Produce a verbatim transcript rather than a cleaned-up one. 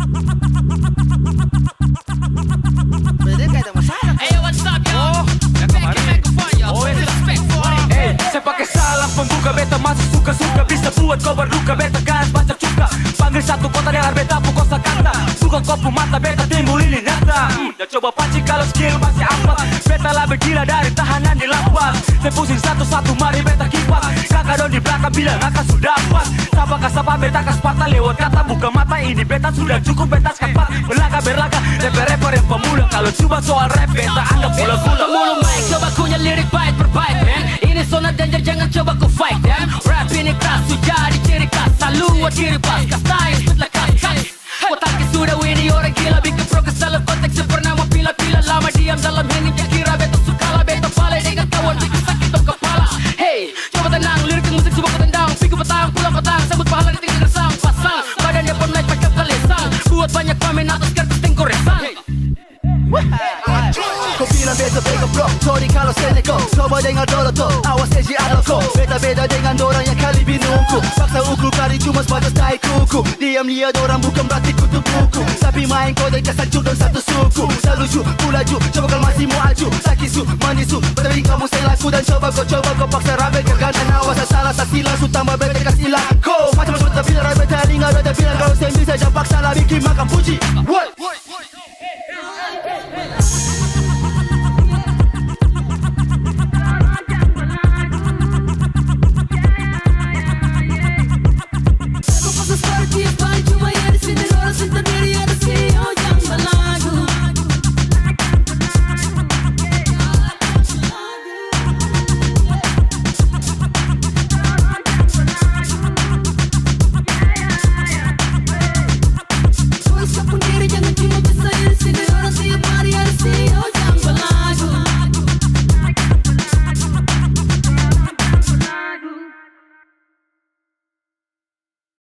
Beda kan ada masalah. Hey, what's up, yo? Back in microphone, yo. Oh, Respect for it. Hey, saya pakai salah pembuka beta masih suka-suka bisa buat kau berduka beta kan baca cuka panggil satu kota dengar beta pukul kata suka kopu mata beta timbul ini nyata hmm, ya coba pancing kalau skill masih apa beta lebih gila dari tahanan di lapas saya pusing satu-satu mari beta kipas kakak don di belakang bilang akan sudah pas sapa kasapa beta kaspata lewat kata buka mata ini beta sudah cukup beta skapat berlaga berlaga rapper-rapper yang pemula kalau coba soal rap beta anggap bola-bola Mulu mic, coba punya lirik bait per bait, man. Ini zona danger, jangan coba ku fight, damn. Rap ini keras, su jadi ciri khas. Selalu ciri pas, kas style, spit like cut, cut. Kotak sudah ini orang gila, bikin progres dalam konteks sepernama pila-pila lama diam dalam hening. Yang kira beta suka lah, beta balai dengan kawan, bikin sakit dong kepala. Hey, coba tenang, lirik yang musik coba ku tendang. Pikir petang, pulang petang, sambut pahala di tinggi resang. Pasang, badannya pun naik pakai kalesang. Buat banyak pamen atas kertas tengkor resang. Kau bilang beta bega bro, sorry kalau seneko. Coba dengar dulu tuh, awas eji adalko. Beda-beda dengan orang yang kali binungku. Paksa ukur kari cuma sebatas tai kuku. Diam lihat orang bukan berarti kutu buku. Tapi main kau dan kesanjuk dan satu suku. Seluju, kulaju, coba kalau masih mau aju. Sakisu, manisu, berarti kamu selaku. Dan coba kau, coba kau paksa rabe kegantan. Awas salah, sasilah, su tambah beta kasih laku. Macam-macam beta bilang, beta ingat, beta bilang. Kalau saya bisa, jangan paksa lah bikin makan puji. What?